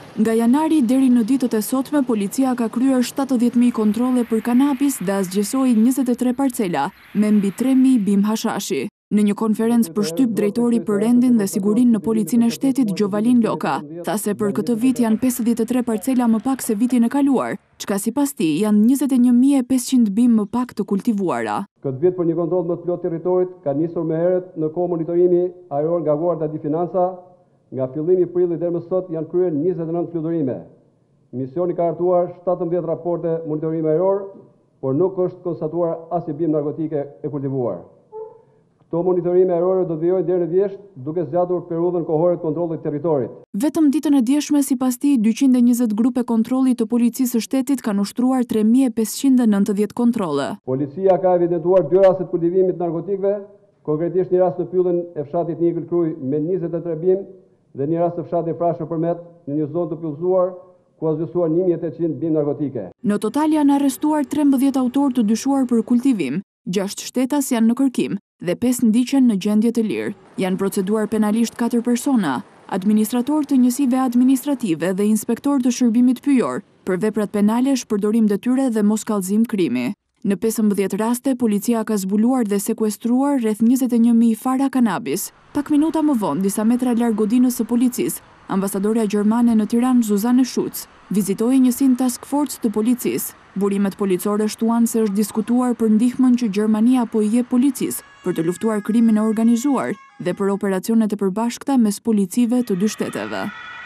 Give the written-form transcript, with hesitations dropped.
Nga janari deri në ditët e sotme, policia ka kryer 70.000 kontrolle për kanabis dhe asgjësoi 23 parcela me mbi 3.000 bim hashashi. Në një konferencë për shtyp, drejtori për rendin dhe sigurinë në Policinë e Shtetit Gjovalin Loka tha se për këtë vit janë 53 parcela më pak se vitin e kaluar, çka sipas tij janë 21.500 bim më pak të kultivuara. Këtë vit për një kontroll më të plot territorit ka nisur më herët në kohë monitorimi ajror nga Guardia di Finanza. Nga fillimi i prillit deri më sot janë kryer 29 fluturime. Misioni ka hartuar 17 raporte monitorimi ajror, por nuk është konstatuar asnjë bim narkotike e kultivuar. Këto monitorime ajrore do të vijojnë deri në vjesht, duke zgjatur periudhën kohore të kontrollit të territorit. Vetëm ditën e djeshme, sipas tij, 220 grupe kontrolli të Policisë së Shtetit kanë ushtruar 3.590 kontrolle. Policia ka evidentuar 2 raste të kultivimit të narkotikëve, konkretisht një rast në pyllën e fshatit Nigël Kruj me 23 bim dhe një rast të fshatit Frashë Përmet në një zonë të pyllëzuar ku zgjuar 1.800 bim narkotike. Në total janë arrestuar 13 autorë të dyshuar për kultivim, 6 shtetas janë në kërkim dhe 5 ndiqen në gjendje të lirë. Janë proceduar penalisht 4 persona, administrator të njësive administrative dhe inspektor të shërbimit pyjor, për veprat penale, shpërdorim detyre dhe moskallëzim krimi. Në 15 raste, policia ka zbuluar dhe sekuestruar rreth 21.000 fara kanabis. Pak minuta më vonë, disa metra larg godinës së policisë, ambasadorja gjermane në Tiranë, Zuzanne Schutz, vizitoi njësinë task force të policisë. Burimet policore shtuan se është diskutuar për ndihmën që Gjermania po i jep policisë për të luftuar krimin e organizuar dhe për operacionet e përbashkëta mes policive të dy shteteve.